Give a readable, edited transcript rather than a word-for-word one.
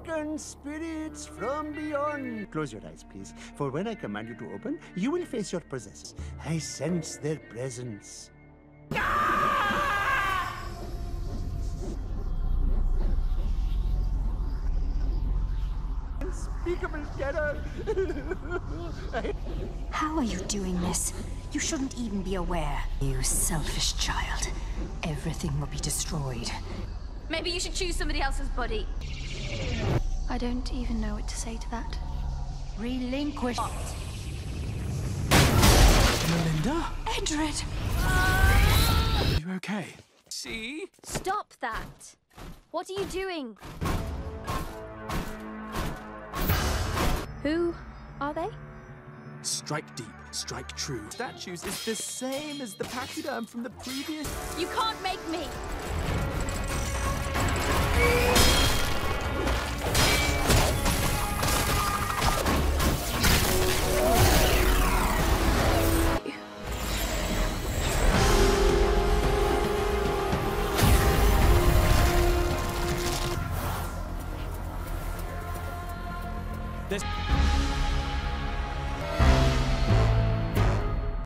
awoken spirits from beyond. Close your eyes, please, for when I command you to open, you will face your possessors. I sense their presence. Unspeakable terror. How are you doing this? You shouldn't even be aware. You selfish child. Everything will be destroyed. Maybe you should choose somebody else's body. I don't even know what to say to that. Relinquish. Melinda? Edred! Are you okay? See? Stop that! What are you doing? Who are they? Strike deep, strike true. Statues is the same as the pachyderm from the previous... You can't make me! There's...